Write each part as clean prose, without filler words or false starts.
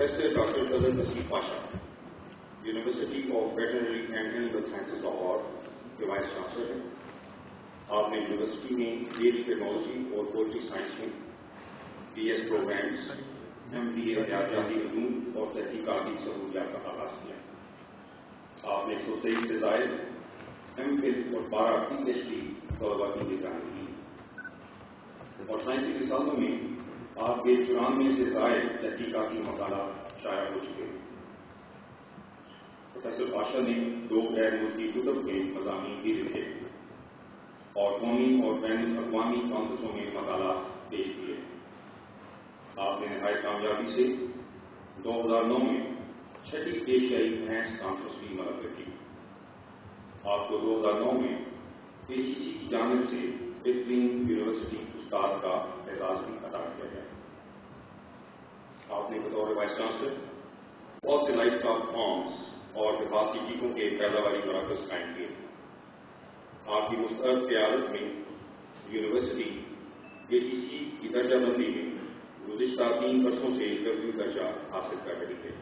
Professor Dr. Talat Pasha, University of Veterinary and Animal Sciences Lahore کے vice chancellor ہیں. آپ نے university میں ڈیری ٹیکنالوجی اور پولٹری سائنس میں BS پروگرامس MBA ریاضیاتی علوم اور تحقیقاتی سہولیات کا آغاز کیا. آپ نے 123 سے زائد MPhil اور 12 PhD طلباء کی نگرانی کی اور سائنسی رسالوں میں آپ کے 94 سے زائد تحقیقاتی مقالات شائع ہو چکے ہیں. پروفیسر پاشا نے 2 غیر ملکی کتب کے مضامین بھی لکھے اور قومی اور بین الاقوامی کانفرنسوں میں مقالات پیش کیے. آپ نے نہایت کامیابی سے 2009 میں 6ٹی ایشیائی بھینس کانفرنس بھی منعقد کی. آپ کو 2009 میں ACC کی جانب سے بہترین یونیورسٹی استاد کا اعزاز بھی عطا کیا گیا. آپ نے بطور وائس چانسلر بہت سے لائف اسٹاک فارمز اور حفاظتی ٹیکوں کے پیداواری مراکز قائم کیے. آپ کی مستعد قیادت میں یونیورسٹی ACC کی درجہ بندی میں گزشتہ 3 برسوں سے W درجہ حاصل کر رہی ہے.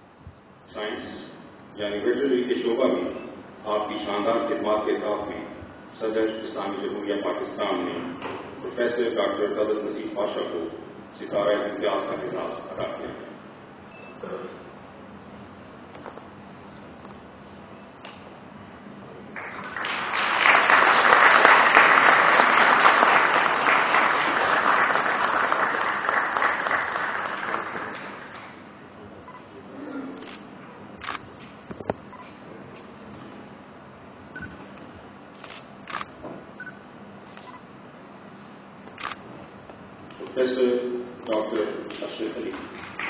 سائنس یعنی ویٹرنری کے شعبہ میں آپ کی شاندار خدمات کے ساتھ میں صدر اسلامی جمہوریہ پاکستان نے پروفیسر ڈاکٹر تلت پاشا کو ستارہ-ے-امتیاز کا اعزاز عطا کیا ہے. پروفیسر ڈاکٹر اشرف علی.